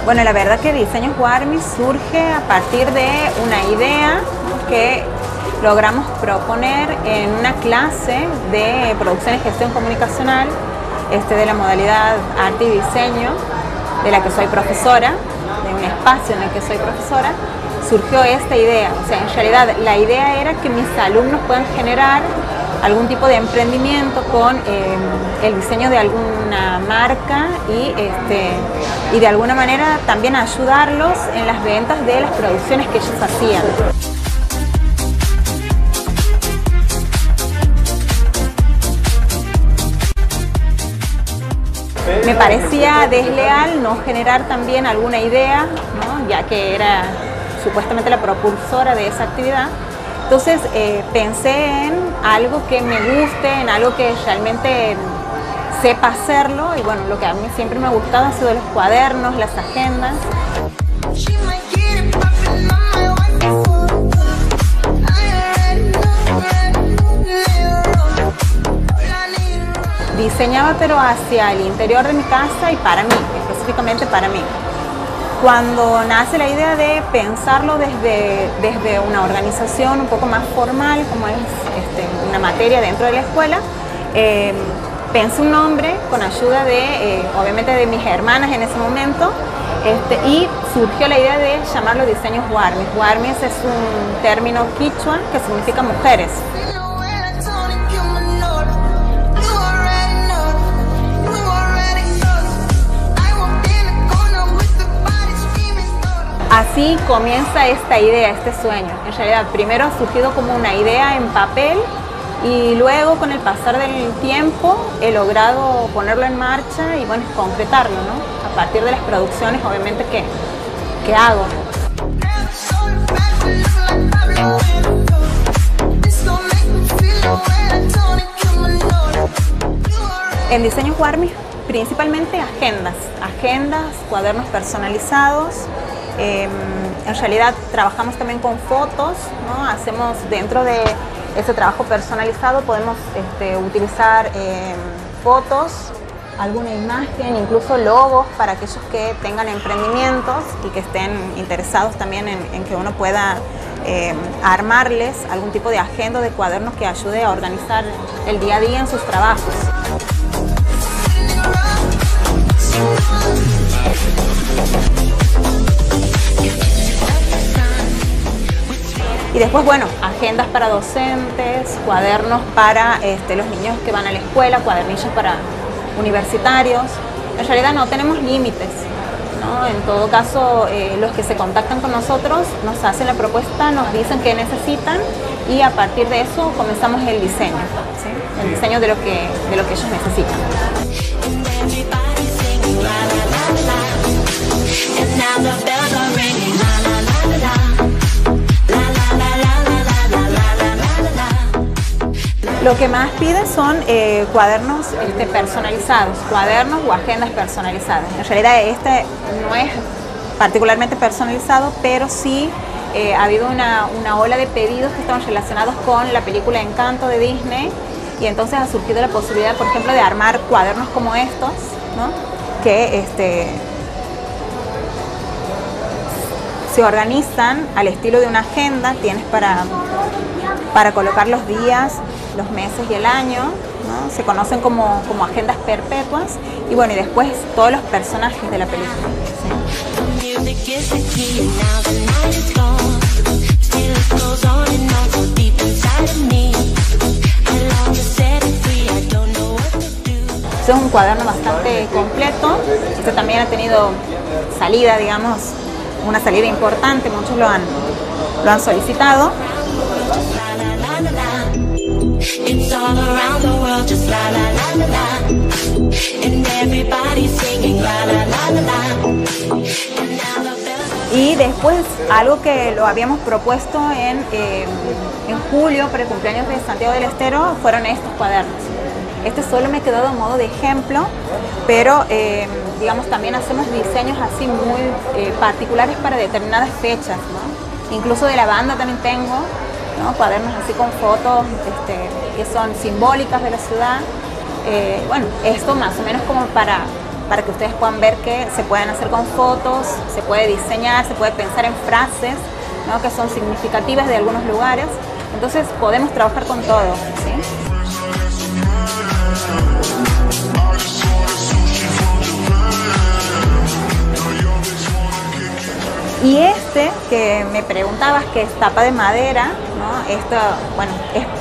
Bueno, la verdad que Diseños Warmi surge a partir de una idea que logramos proponer en una clase de producción y gestión comunicacional de la modalidad arte y diseño, de la que soy profesora, de un espacio en el que soy profesora. Surgió esta idea, o sea, en realidad la idea era que mis alumnos puedan generar algún tipo de emprendimiento con el diseño de alguna marca y de alguna manera también ayudarlos en las ventas de las producciones que ellos hacían. Me parecía desleal no generar también alguna idea, ¿no? Ya que era supuestamente la propulsora de esa actividad. Entonces pensé en algo que me guste, en algo que realmente sepa hacerlo, y bueno, lo que a mí siempre me ha gustado han sido los cuadernos, las agendas. Diseñaba pero hacia el interior de mi casa y para mí, específicamente para mí. Cuando nace la idea de pensarlo desde una organización un poco más formal, como es una materia dentro de la escuela, pensé un nombre con ayuda de, obviamente, de mis hermanas en ese momento, y surgió la idea de llamarlo Diseños Warmis. Warmis es un término quichua que significa mujeres. Así comienza esta idea, este sueño. En realidad, primero ha surgido como una idea en papel y luego, con el pasar del tiempo, he logrado ponerlo en marcha y, bueno, concretarlo, ¿no? A partir de las producciones, obviamente, que hago. En Diseños Warmi, principalmente agendas, cuadernos personalizados. En realidad trabajamos también con fotos, ¿no? Hacemos dentro de ese trabajo personalizado, podemos utilizar fotos, alguna imagen, incluso logos para aquellos que tengan emprendimientos y que estén interesados también en que uno pueda armarles algún tipo de agenda de cuadernos que ayude a organizar el día a día en sus trabajos. Y después, bueno, agendas para docentes, cuadernos para los niños que van a la escuela, cuadernillos para universitarios. En realidad no tenemos límites, ¿no? En todo caso, los que se contactan con nosotros nos hacen la propuesta, nos dicen qué necesitan y a partir de eso comenzamos el diseño, ¿sí? El diseño de lo que ellos necesitan. Lo que más pide son cuadernos personalizados, cuadernos o agendas personalizadas. En realidad este no es particularmente personalizado, pero sí ha habido una ola de pedidos que están relacionados con la película Encanto de Disney, y entonces ha surgido la posibilidad, por ejemplo, de armar cuadernos como estos, ¿no? Que se organizan al estilo de una agenda. Tienes para colocar los días, los meses y el año, ¿no? Se conocen como agendas perpetuas, y bueno, y después todos los personajes de la película, ¿sí? Este es un cuaderno bastante completo. Este también ha tenido salida, digamos, una salida importante, muchos lo han solicitado. It's all around the world, just la la la la la, and everybody's singing la la la la la. Y después, algo que lo habíamos propuesto en julio para el cumpleaños de Santiago del Estero, fueron estos cuadernos. Este solo me quedó de modo de ejemplo, pero digamos, también hacemos diseños así muy particulares para determinadas fechas, ¿no? Incluso de la banda también tengo, ¿no? Cuadernos así con fotos que son simbólicas de la ciudad. Bueno, esto más o menos como para para que ustedes puedan ver que se pueden hacer con fotos, se puede diseñar, se puede pensar en frases, ¿no?, que son significativas de algunos lugares. Entonces podemos trabajar con todo, ¿sí? Y este que me preguntabas, que es tapa de madera, ¿no? Esto, bueno,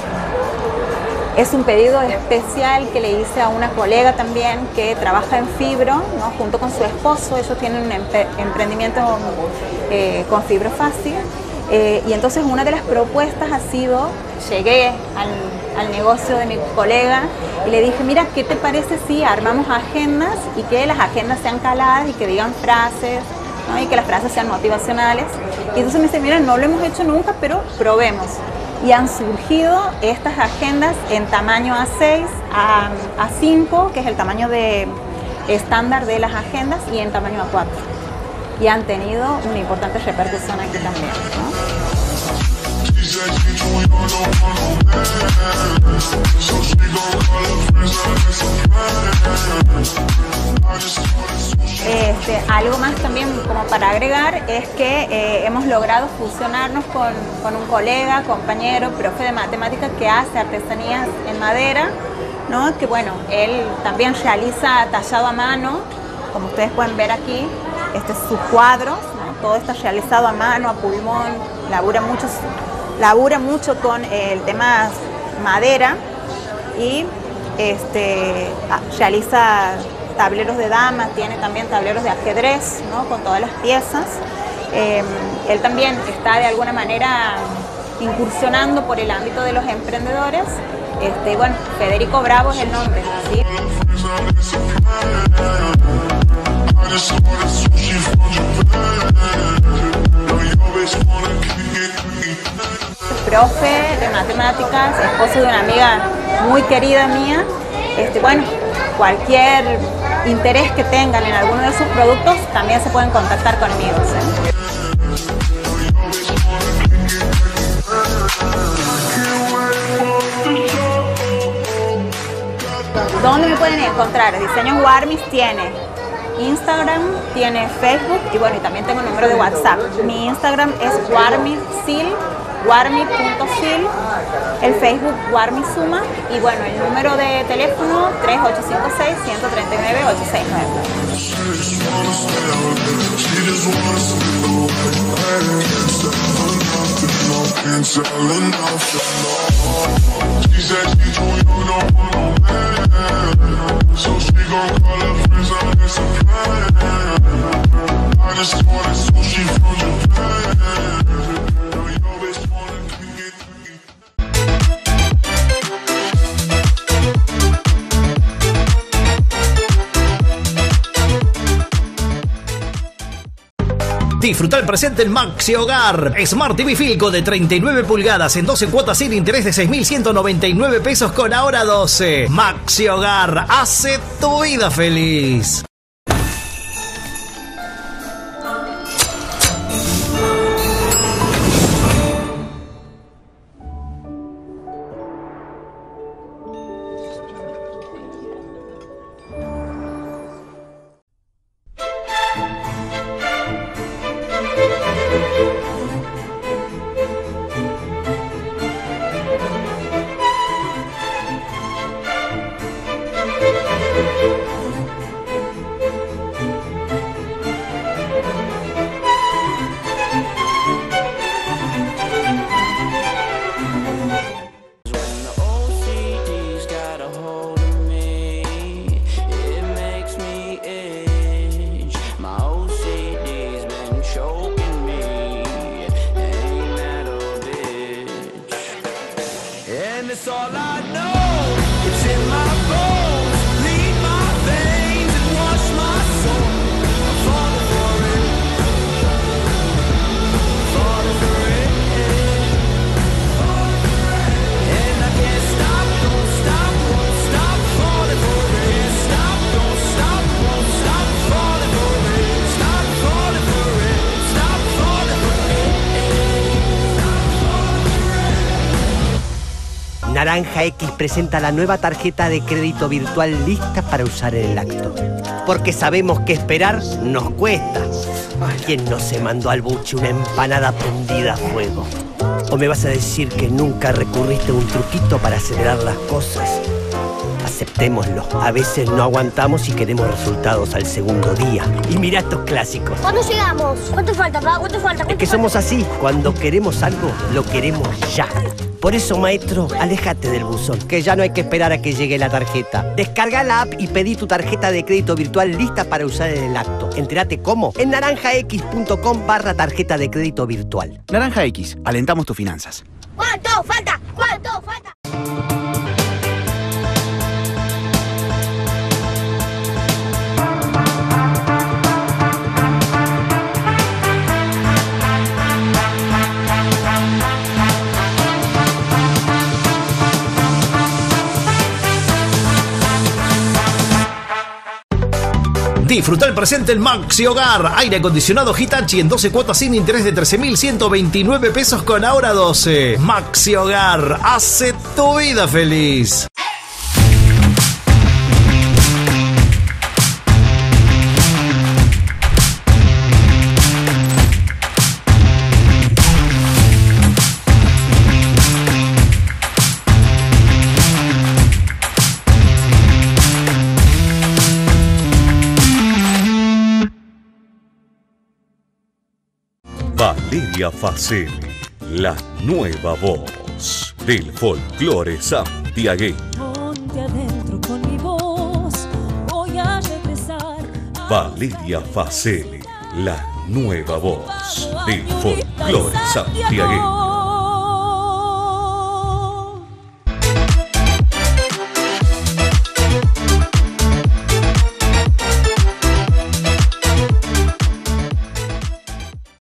es un pedido especial que le hice a una colega también que trabaja en fibro, ¿no?, junto con su esposo. Ellos tienen un emprendimiento con fibro fácil. Y entonces una de las propuestas ha sido, llegué al negocio de mi colega y le dije, mira, ¿qué te parece si armamos agendas y que las agendas sean caladas y que digan frases, ¿no?, y que las frases sean motivacionales? Y entonces me dice, mira, no lo hemos hecho nunca, pero probemos. Y han surgido estas agendas en tamaño A6, A5, que es el tamaño estándar de las agendas, y en tamaño A4. Y han tenido una importante repercusión aquí también, ¿no? Algo más también como para agregar es que hemos logrado fusionarnos con un colega, compañero, profe de matemáticas que hace artesanías en madera, ¿no?, que bueno, él también realiza tallado a mano, como ustedes pueden ver aquí. Este es sus cuadros, ¿no?, todo está realizado a mano, a pulmón, labura mucho con el tema madera y realiza tableros de damas, tiene también tableros de ajedrez, ¿no?, con todas las piezas. Él también está de alguna manera incursionando por el ámbito de los emprendedores. Bueno, Federico Bravo es el nombre, ¿sí? Profe de matemáticas, esposo de una amiga muy querida mía. Bueno, cualquier interés que tengan en alguno de sus productos también se pueden contactar conmigo, ¿sí? ¿Dónde me pueden encontrar? Diseños Warmis tiene Instagram, tiene Facebook y bueno, y también tengo un número de WhatsApp. Mi Instagram es warmisil, warmi.sil, el Facebook warmisuma y bueno, el número de teléfono Disfruta el presente en Maxi Hogar. Smart TV Filco de 39 pulgadas en 12 cuotas sin interés de 6.199 pesos con ahora 12. Maxi Hogar, hace tu vida feliz. Naranja X presenta la nueva tarjeta de crédito virtual lista para usar en el acto. Porque sabemos que esperar nos cuesta. ¿Quién no se mandó al buche una empanada prendida a fuego? ¿O me vas a decir que nunca recurriste a un truquito para acelerar las cosas? Aceptémoslo, a veces no aguantamos y queremos resultados al segundo día. Y mirá estos clásicos. ¿Cuándo llegamos? ¿Cuánto falta, papá? ¿Cuánto falta? Es que somos así, cuando queremos algo, lo queremos ya. Por eso, maestro, aléjate del buzón, que ya no hay que esperar a que llegue la tarjeta. Descarga la app y pedí tu tarjeta de crédito virtual lista para usar en el acto. Entérate cómo en naranjax.com/tarjeta de crédito virtual. Naranja X, alentamos tus finanzas. ¿Cuánto falta? ¿Cuánto falta? Disfruta el presente en Maxi Hogar. Aire acondicionado Hitachi en 12 cuotas sin interés de 13.129 pesos con ahora 12. Maxi Hogar, hace tu vida feliz. Valeria Faceli, la nueva voz del folclore santiagueño. Monte adentro con mi voz, voy a regresar. Valeria Faceli, la nueva voz del folclore santiagueño.